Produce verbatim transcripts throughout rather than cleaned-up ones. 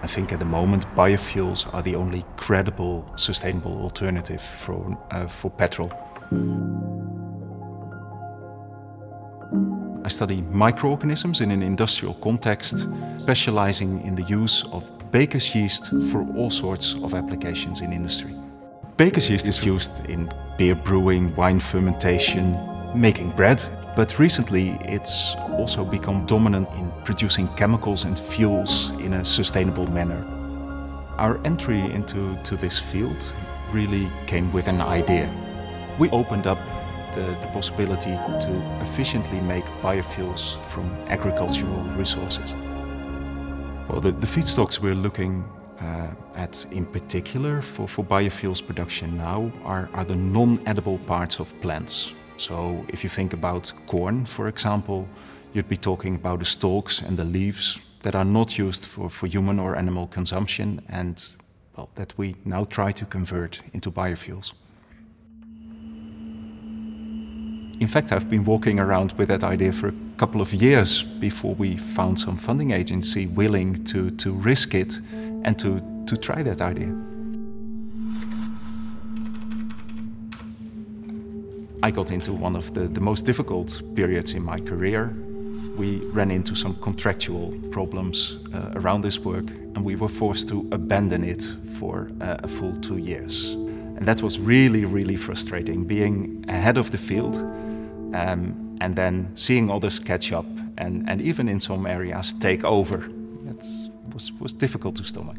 I think at the moment biofuels are the only credible, sustainable alternative for, uh, for petrol. I study microorganisms in an industrial context, specializing in the use of baker's yeast for all sorts of applications in industry. Baker's yeast is used in beer brewing, wine fermentation, making bread, but recently it's also become dominant in producing chemicals and fuels in a sustainable manner. Our entry into to this field really came with an idea. We opened up the, the possibility to efficiently make biofuels from agricultural resources. Well, the, the feedstocks we're looking uh, at in particular for, for biofuels production now are, are the non-edible parts of plants. So if you think about corn, for example, you'd be talking about the stalks and the leaves that are not used for, for human or animal consumption and well, that we now try to convert into biofuels. In fact, I've been walking around with that idea for a couple of years before we found some funding agency willing to, to risk it and to, to try that idea. I got into one of the, the most difficult periods in my career. We ran into some contractual problems uh, around this work and we were forced to abandon it for uh, a full two years. And that was really, really frustrating, being ahead of the field um, and then seeing others catch up and, and even in some areas take over. That was, was difficult to stomach.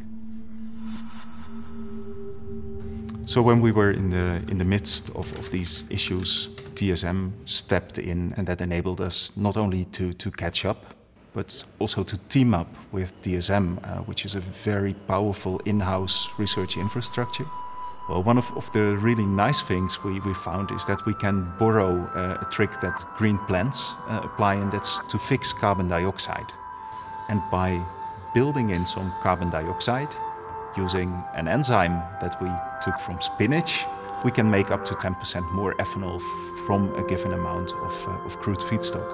So when we were in the, in the midst of, of these issues, D S M stepped in and that enabled us not only to, to catch up, but also to team up with D S M, uh, which is a very powerful in-house research infrastructure. Well, one of, of the really nice things we, we found is that we can borrow uh, a trick that green plants uh, apply, and that's to fix carbon dioxide. And by building in some carbon dioxide, using an enzyme that we took from spinach, we can make up to ten percent more ethanol from a given amount of, uh, of crude feedstock.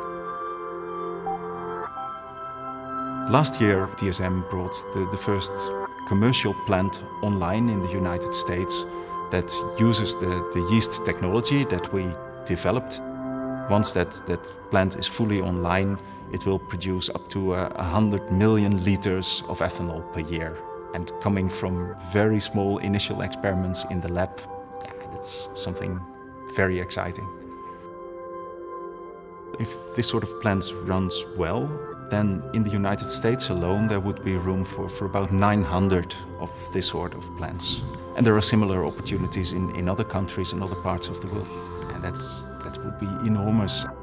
Last year, D S M brought the, the first commercial plant online in the United States that uses the, the yeast technology that we developed. Once that, that plant is fully online, it will produce up to uh, one hundred million liters of ethanol per year. And coming from very small initial experiments in the lab, yeah, that's something very exciting. If this sort of plant runs well, then in the United States alone there would be room for, for about nine hundred of this sort of plants. And there are similar opportunities in, in other countries and other parts of the world. And that's, that would be enormous.